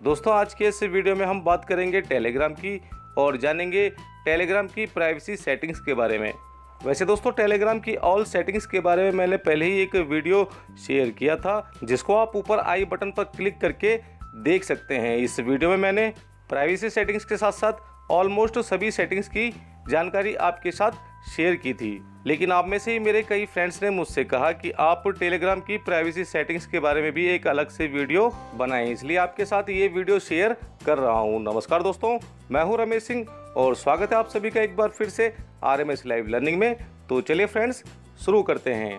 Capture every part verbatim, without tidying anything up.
दोस्तों आज के इस वीडियो में हम बात करेंगे टेलीग्राम की और जानेंगे टेलीग्राम की प्राइवेसी सेटिंग्स के बारे में। वैसे दोस्तों टेलीग्राम की ऑल सेटिंग्स के बारे में मैंने पहले ही एक वीडियो शेयर किया था, जिसको आप ऊपर आई बटन पर क्लिक करके देख सकते हैं। इस वीडियो में मैंने प्राइवेसी सेटिंग्स के साथ साथ ऑलमोस्ट सभी सेटिंग्स की जानकारी आपके साथ शेयर की थी, लेकिन आप में से ही मेरे कई फ्रेंड्स ने मुझसे कहा कि आप टेलीग्राम की प्राइवेसी सेटिंग्स के बारे में भी एक अलग से वीडियो बनाएं, इसलिए आपके साथ ये वीडियो शेयर कर रहा हूं। नमस्कार दोस्तों, मैं हूं रमेश सिंह और स्वागत है आप सभी का एक बार फिर से R M S live learning में। तो चलिए फ्रेंड्स शुरू करते हैं।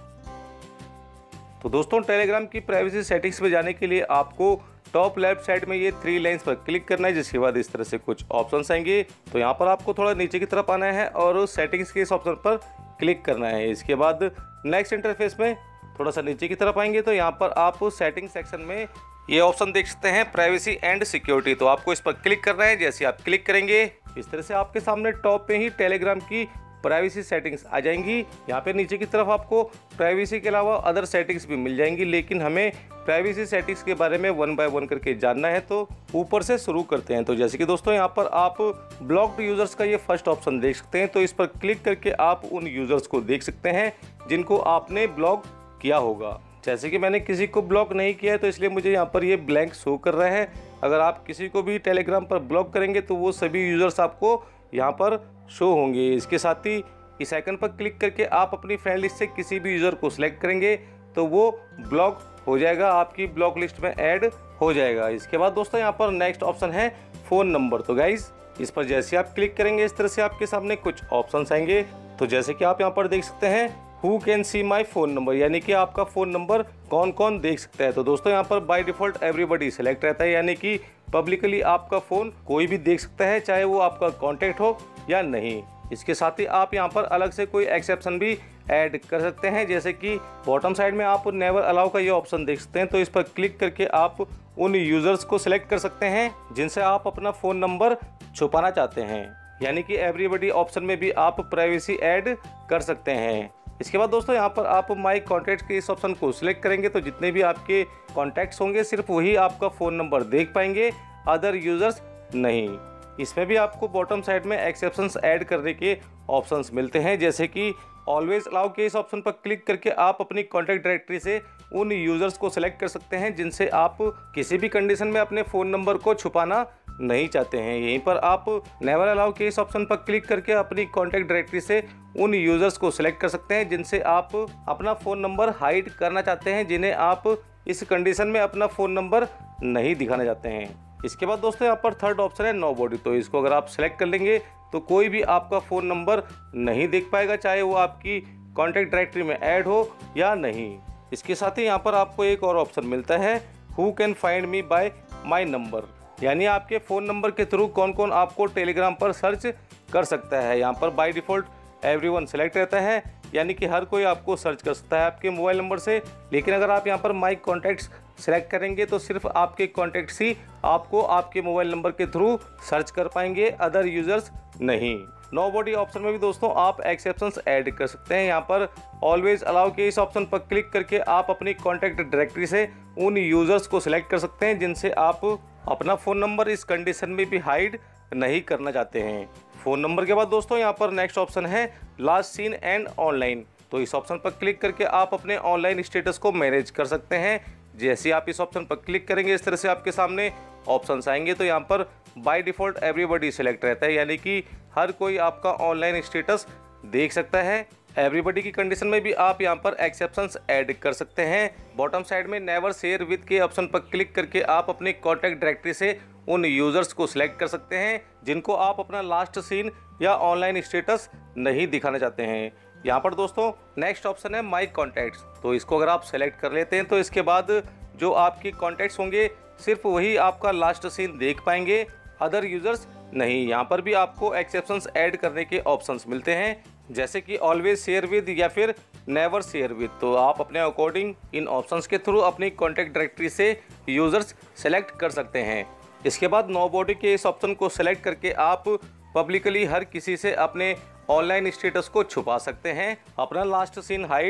तो दोस्तों टेलीग्राम की प्राइवेसी सेटिंग्स में जाने के लिए आपको टॉप लेफ्ट साइड में ये थ्री लाइंस पर क्लिक करना है, जिसके बाद इस तरह से कुछ ऑप्शंस आएंगे। तो यहाँ पर आपको थोड़ा नीचे की तरफ आना है और सेटिंग्स के इस ऑप्शन पर क्लिक करना है। इसके बाद नेक्स्ट इंटरफेस में थोड़ा सा नीचे की तरफ आएंगे तो यहाँ पर आप सेटिंग सेक्शन में ये ऑप्शन देख सकते हैं, प्राइवेसी एंड सिक्योरिटी। तो आपको इस पर क्लिक करना है। जैसे आप क्लिक करेंगे इस तरह से आपके सामने टॉप पे ही टेलीग्राम की प्राइवेसी सेटिंग्स आ जाएंगी। यहाँ पे नीचे की तरफ आपको प्राइवेसी के अलावा अदर सेटिंग्स भी मिल जाएंगी, लेकिन हमें प्राइवेसी सेटिंग्स के बारे में वन बाय वन करके जानना है, तो ऊपर से शुरू करते हैं। तो जैसे कि दोस्तों यहाँ पर आप ब्लॉक्ड यूजर्स का ये फर्स्ट ऑप्शन देख सकते हैं। तो इस पर क्लिक करके आप उन यूजर्स को देख सकते हैं जिनको आपने ब्लॉक किया होगा। जैसे कि मैंने किसी को ब्लॉक नहीं किया है तो इसलिए मुझे यहाँ पर ये ब्लैंक शो कर रहा है। अगर आप किसी को भी टेलीग्राम पर ब्लॉक करेंगे तो वो सभी यूजर्स आपको यहाँ पर शो होंगे। इसके साथ ही इस आइकन पर क्लिक करके आप अपनी फ्रेंड लिस्ट से किसी भी यूज़र को सिलेक्ट करेंगे तो वो ब्लॉक हो जाएगा, आपकी ब्लॉक लिस्ट में ऐड हो जाएगा। इसके बाद दोस्तों यहाँ पर नेक्स्ट ऑप्शन है फ़ोन नंबर। तो गाइज इस पर जैसे आप क्लिक करेंगे इस तरह से आपके सामने कुछ ऑप्शंस आएंगे। तो जैसे कि आप यहाँ पर देख सकते हैं who can see my phone number, यानी कि आपका फ़ोन नंबर कौन कौन देख सकता है। तो दोस्तों यहाँ पर बाय डिफ़ॉल्ट एवरीबॉडी सेलेक्ट रहता है, यानी कि पब्लिकली आपका फ़ोन कोई भी देख सकता है, चाहे वो आपका कॉन्टैक्ट हो या नहीं। इसके साथ ही आप यहाँ पर अलग से कोई एक्सेप्शन भी ऐड कर सकते हैं, जैसे कि बॉटम साइड में आप नेवर अलाउ का ये ऑप्शन देख सकते हैं। तो इस पर क्लिक करके आप उन यूज़र्स को सिलेक्ट कर सकते हैं जिनसे आप अपना फ़ोन नंबर छुपाना चाहते हैं, यानी कि एवरीबॉडी ऑप्शन में भी आप प्राइवेसी ऐड कर सकते हैं। इसके बाद दोस्तों यहाँ पर आप माई कॉन्टैक्ट के इस ऑप्शन को सिलेक्ट करेंगे तो जितने भी आपके कॉन्टैक्ट्स होंगे सिर्फ वही आपका फ़ोन नंबर देख पाएंगे, अदर यूज़र्स नहीं। इसमें भी आपको बॉटम साइड में एक्सेप्शंस ऐड करने के ऑप्शंस मिलते हैं, जैसे कि ऑलवेज अलाउ के इस ऑप्शन पर क्लिक करके आप अपनी कॉन्टैक्ट डायरेक्टरी से उन यूज़र्स को सिलेक्ट कर सकते हैं जिनसे आप किसी भी कंडीशन में अपने फ़ोन नंबर को छुपाना नहीं चाहते हैं। यहीं पर आप नेवर अलाउ के इस ऑप्शन पर क्लिक करके अपनी कॉन्टैक्ट डायरेक्टरी से उन यूज़र्स को सिलेक्ट कर सकते हैं जिनसे आप अपना फ़ोन नंबर हाइड करना चाहते हैं, जिन्हें आप इस कंडीशन में अपना फ़ोन नंबर नहीं दिखाना चाहते हैं। इसके बाद दोस्तों यहाँ पर थर्ड ऑप्शन है नो बॉडी। तो इसको अगर आप सेलेक्ट कर लेंगे तो कोई भी आपका फ़ोन नंबर नहीं देख पाएगा, चाहे वो आपकी कॉन्टैक्ट डायरेक्टरी में ऐड हो या नहीं। इसके साथ ही यहाँ पर आपको एक और ऑप्शन मिलता है who can find me by my number, यानी आपके फ़ोन नंबर के थ्रू कौन कौन आपको टेलीग्राम पर सर्च कर सकता है। यहाँ पर बाय डिफ़ॉल्ट एवरीवन सेलेक्ट रहता है, यानी कि हर कोई आपको सर्च कर सकता है आपके मोबाइल नंबर से। लेकिन अगर आप यहाँ पर माई कॉन्टैक्ट्स सेलेक्ट करेंगे तो सिर्फ आपके कॉन्टैक्ट्स ही आपको आपके मोबाइल नंबर के थ्रू सर्च कर पाएंगे, अदर यूज़र्स नहीं। नो बॉडी ऑप्शन में भी दोस्तों आप एक्सेप्शंस ऐड कर सकते हैं। यहाँ पर ऑलवेज अलाउ के इस ऑप्शन पर क्लिक करके आप अपनी कॉन्टैक्ट डायरेक्टरी से उन यूज़र्स को सिलेक्ट कर सकते हैं जिनसे आप अपना फ़ोन नंबर इस कंडीशन में भी हाइड नहीं करना चाहते हैं। फ़ोन नंबर के बाद दोस्तों यहाँ पर नेक्स्ट ऑप्शन है लास्ट सीन एंड ऑनलाइन। तो इस ऑप्शन पर क्लिक करके आप अपने ऑनलाइन स्टेटस को मैनेज कर सकते हैं। जैसे आप इस ऑप्शन पर क्लिक करेंगे इस तरह से आपके सामने ऑप्शंस आएंगे। तो यहाँ पर बाय डिफ़ॉल्ट एवरीबॉडी सेलेक्ट रहता है, यानी कि हर कोई आपका ऑनलाइन स्टेटस देख सकता है। एवरीबॉडी की कंडीशन में भी आप यहाँ पर एक्सेप्शंस ऐड कर सकते हैं। बॉटम साइड में नेवर शेयर विद के ऑप्शन पर क्लिक करके आप अपनी कॉन्टैक्ट डायरेक्टरी से उन यूज़र्स को सिलेक्ट कर सकते हैं जिनको आप अपना लास्ट सीन या ऑनलाइन स्टेटस नहीं दिखाना चाहते हैं। यहाँ पर दोस्तों नेक्स्ट ऑप्शन है माई कॉन्टैक्ट्स। तो इसको अगर आप सेलेक्ट कर लेते हैं तो इसके बाद जो आपकी कॉन्टैक्ट्स होंगे सिर्फ वही आपका लास्ट सीन देख पाएंगे, अदर यूज़र्स नहीं। यहाँ पर भी आपको एक्सेप्शंस ऐड करने के ऑप्शंस मिलते हैं, जैसे कि ऑलवेज शेयर विद या फिर नेवर शेयर विद। तो आप अपने अकॉर्डिंग इन ऑप्शंस के थ्रू अपनी कॉन्टैक्ट डायरेक्टरी से यूज़र्स सेलेक्ट कर सकते हैं। इसके बाद नो बॉडी के इस ऑप्शन को सेलेक्ट करके आप पब्लिकली हर किसी से अपने ऑनलाइन स्टेटस को छुपा सकते हैं, अपना लास्ट सीन हाइड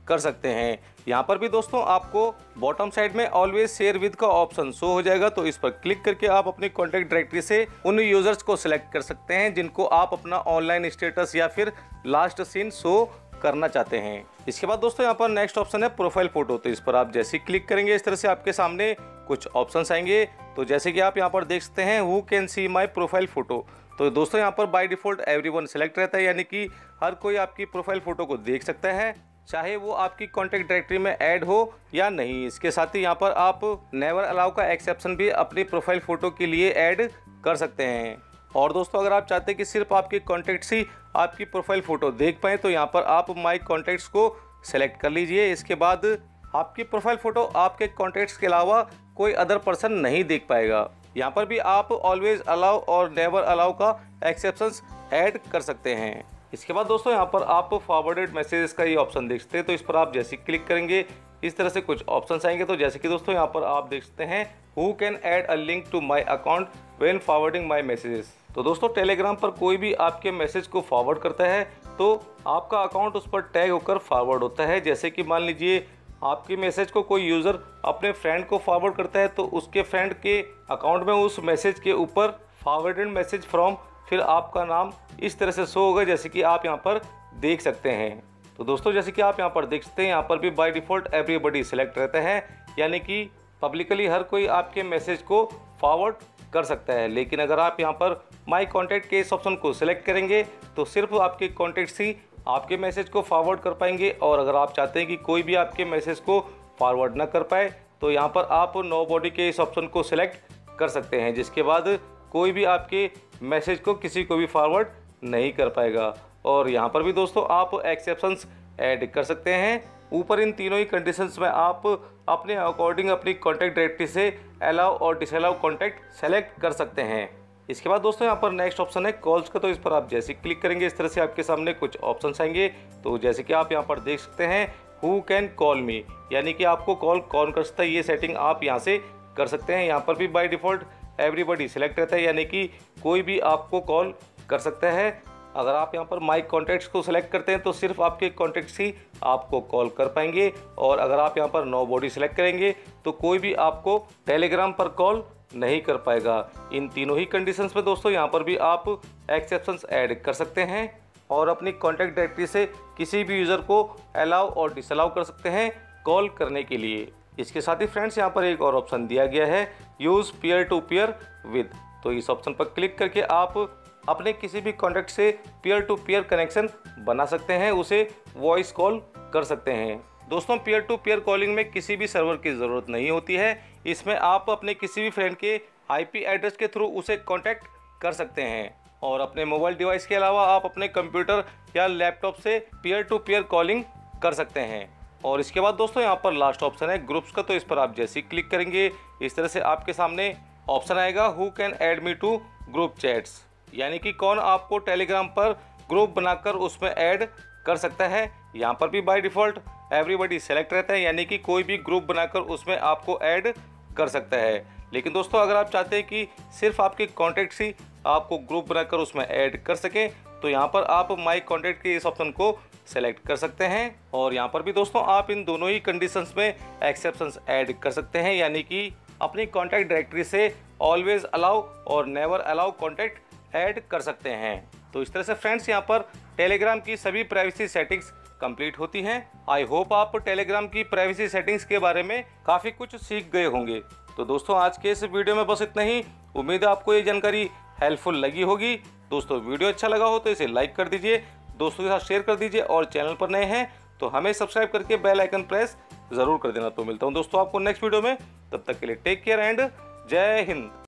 कर सकते हैं। यहाँ पर भी दोस्तों आपको बॉटम साइड में ऑलवेज शेयर विद का ऑप्शन शो हो जाएगा, तो इस पर क्लिक करके आप अपनी कॉन्टैक्ट डायरेक्टरी से उन यूजर्स को सिलेक्ट कर सकते हैं जिनको आप अपना ऑनलाइन स्टेटस या फिर लास्ट सीन शो करना चाहते हैं। इसके बाद दोस्तों यहाँ पर नेक्स्ट ऑप्शन है प्रोफाइल फोटो, तो इस पर आप जैसे ही क्लिक करेंगे इस तरह से आपके सामने कुछ ऑप्शंस आएंगे। तो जैसे कि आप यहाँ पर देख सकते हैं who can see my profile photo, तो दोस्तों यहाँ पर बाय डिफॉल्ट एवरीवन सिलेक्ट रहता है, यानी कि हर कोई आपकी प्रोफाइल फोटो को देख सकता है, चाहे वो आपकी कॉन्टैक्ट डायरेक्टरी में ऐड हो या नहीं। इसके साथ ही यहाँ पर आप नेवर अलाउ का एक्सेप्शन भी अपनी प्रोफाइल फोटो के लिए ऐड कर सकते हैं। और दोस्तों अगर आप चाहते हैं कि सिर्फ आपके कॉन्टैक्ट्स ही आपकी प्रोफाइल फ़ोटो देख पाएँ तो यहाँ पर आप माई कॉन्टैक्ट्स को सेलेक्ट कर लीजिए। इसके बाद आपकी प्रोफाइल फ़ोटो आपके कॉन्टैक्ट्स के अलावा कोई अदर पर्सन नहीं देख पाएगा। यहाँ पर भी आप ऑलवेज अलाउ और नेवर अलाउ का एक्सेप्शंस ऐड कर सकते हैं। इसके बाद दोस्तों यहाँ पर आप फॉरवर्डेड मैसेजेस का ये ऑप्शन देख सकते हैं, तो इस पर आप जैसे क्लिक करेंगे इस तरह से कुछ ऑप्शंस आएंगे। तो जैसे कि दोस्तों यहाँ पर आप देख सकते हैं who can add a link to my account when forwarding my messages, तो दोस्तों टेलीग्राम पर कोई भी आपके मैसेज को फॉरवर्ड करता है तो आपका अकाउंट उस पर टैग होकर फॉरवर्ड होता है। जैसे कि मान लीजिए आपके मैसेज को कोई यूज़र अपने फ्रेंड को फॉरवर्ड करता है तो उसके फ्रेंड के अकाउंट में उस मैसेज के ऊपर फॉरवर्डेड मैसेज फ्रॉम फिर आपका नाम इस तरह से शो होगा, जैसे कि आप यहाँ पर देख सकते हैं। तो दोस्तों जैसे कि आप यहाँ पर देख सकते हैं यहाँ पर भी बाय डिफ़ॉल्ट एवरीबॉडी सिलेक्ट रहता है, यानी कि पब्लिकली हर कोई आपके मैसेज को फॉरवर्ड कर सकता है। लेकिन अगर आप यहाँ पर माई कॉन्टैक्ट के इस ऑप्शन को सिलेक्ट करेंगे तो सिर्फ आपके कॉन्टैक्ट्स ही आपके मैसेज को फॉरवर्ड कर पाएंगे, और अगर आप चाहते हैं कि कोई भी आपके मैसेज को फॉरवर्ड ना कर पाए तो यहाँ पर आप नो बॉडी के इस ऑप्शन को सिलेक्ट कर सकते हैं, जिसके बाद कोई भी आपके मैसेज को किसी को भी फॉरवर्ड नहीं कर पाएगा। और यहाँ पर भी दोस्तों आप एक्सेप्शंस ऐड कर सकते हैं। ऊपर इन तीनों ही कंडीशंस में आप अपने अकॉर्डिंग अपनी कॉन्टैक्ट डायरेक्टरी से अलाउ और डिसअलाउ कॉन्टैक्ट सेलेक्ट कर सकते हैं। इसके बाद दोस्तों यहाँ पर नेक्स्ट ऑप्शन है कॉल्स का, तो इस पर आप जैसे क्लिक करेंगे इस तरह से आपके सामने कुछ ऑप्शंस आएंगे। तो जैसे कि आप यहाँ पर देख सकते हैं हु कैन कॉल मी, यानी कि आपको कॉल कौन कर सकता है, ये सेटिंग आप यहाँ से कर सकते हैं। यहाँ पर भी बाय डिफ़ॉल्ट एवरीबॉडी सिलेक्ट रहता है, यानी कि कोई भी आपको कॉल कर सकता है। अगर आप यहाँ पर माई कॉन्टैक्ट्स को सिलेक्ट करते हैं तो सिर्फ आपके कॉन्टैक्ट्स ही आपको कॉल कर पाएंगे, और अगर आप यहाँ पर नो बॉडी सिलेक्ट करेंगे तो कोई भी आपको टेलीग्राम पर कॉल नहीं कर पाएगा। इन तीनों ही कंडीशंस में दोस्तों यहाँ पर भी आप एक्सेप्शंस ऐड कर सकते हैं और अपनी कॉन्टैक्ट डायरेक्टरी से किसी भी यूज़र को अलाउ और डिसअलाउ कर सकते हैं कॉल करने के लिए। इसके साथ ही फ्रेंड्स यहाँ पर एक और ऑप्शन दिया गया है use peer to peer with, तो इस ऑप्शन पर क्लिक करके आप अपने किसी भी कॉन्टैक्ट से पीयर टू पीयर कनेक्शन बना सकते हैं, उसे वॉइस कॉल कर सकते हैं। दोस्तों पीयर टू पीयर कॉलिंग में किसी भी सर्वर की ज़रूरत नहीं होती है, इसमें आप अपने किसी भी फ्रेंड के आईपी एड्रेस के थ्रू उसे कांटेक्ट कर सकते हैं, और अपने मोबाइल डिवाइस के अलावा आप अपने कंप्यूटर या लैपटॉप से पीयर टू पीयर कॉलिंग कर सकते हैं। और इसके बाद दोस्तों यहाँ पर लास्ट ऑप्शन है ग्रुप्स का, तो इस पर आप जैसे ही क्लिक करेंगे इस तरह से आपके सामने ऑप्शन आएगा who can add me to group chats, यानी कि कौन आपको टेलीग्राम पर ग्रुप बनाकर उसमें ऐड कर सकता है। यहाँ पर भी बाय डिफ़ॉल्ट एवरीबॉडी सेलेक्ट रहता है, यानी कि कोई भी ग्रुप बनाकर उसमें आपको ऐड कर सकता है। लेकिन दोस्तों अगर आप चाहते हैं कि सिर्फ आपके कॉन्टैक्ट्स ही आपको ग्रुप बनाकर उसमें ऐड कर सकें तो यहाँ पर आप माई कॉन्टैक्ट के इस ऑप्शन को सेलेक्ट कर सकते हैं, और यहाँ पर भी दोस्तों आप इन दोनों ही कंडीशंस में एक्सेप्शंस ऐड कर सकते हैं, यानी कि अपनी कॉन्टैक्ट डायरेक्टरी से ऑलवेज अलाउ और नेवर अलाउ कॉन्टैक्ट ऐड कर सकते हैं। तो इस तरह से फ्रेंड्स यहाँ पर टेलीग्राम की सभी प्राइवेसी सेटिंग्स कंप्लीट होती हैं। आई होप आप टेलीग्राम की प्राइवेसी सेटिंग्स के बारे में काफ़ी कुछ सीख गए होंगे। तो दोस्तों आज के इस वीडियो में बस इतना ही। उम्मीद है आपको ये जानकारी हेल्पफुल लगी होगी। दोस्तों वीडियो अच्छा लगा हो तो इसे लाइक कर दीजिए, दोस्तों के साथ शेयर कर दीजिए, और चैनल पर नए हैं तो हमें सब्सक्राइब करके बेल आइकन प्रेस ज़रूर कर देना। तो मिलता हूँ दोस्तों आपको नेक्स्ट वीडियो में, तब तक के लिए टेक केयर एंड जय हिंद।